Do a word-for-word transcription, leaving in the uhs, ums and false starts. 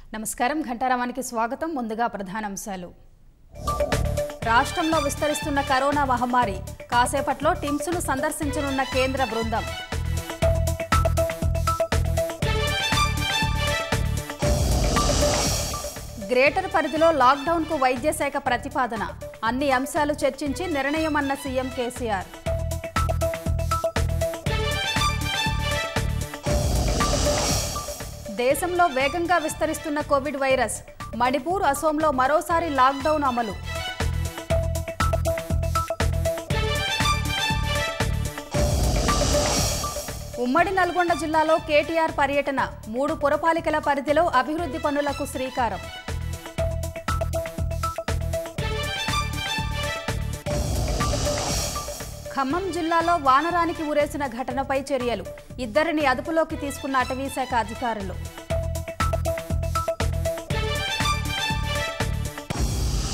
నమస్కారం ఘంటారావానికి స్వాగతం. ముందుగా ప్రధానాంశాలు. రాష్ట్రంలో విస్తరిస్తున్న కరోనా మహమ్మారి, కాసేపట్లో టిమ్స్ను సందర్శించనున్న కేంద్ర బృందం. గ్రేటర్ పరిధిలో లాక్డౌన్కు వైద్య శాఖ ప్రతిపాదన, అన్ని అంశాలు చర్చించి నిర్ణయమన్న సీఎం కేసీఆర్. దేశంలో వేగంగా విస్తరిస్తున్న కోవిడ్ వైరస్, మణిపూర్, అసోంలో మరోసారి లాక్డౌన్ అమలు. ఉమ్మడి నల్గొండ జిల్లాలో కేటీఆర్ పర్యటన, మూడు పురపాలికల పరిధిలో అభివృద్ధి పనులకు శ్రీకారం. ఖమ్మం జిల్లాలో వానరానికి ఉరేసిన ఘటనపై చర్యలు, ఇద్దరిని అదుపులోకి తీసుకున్న అటవీశాఖ అధికారులు.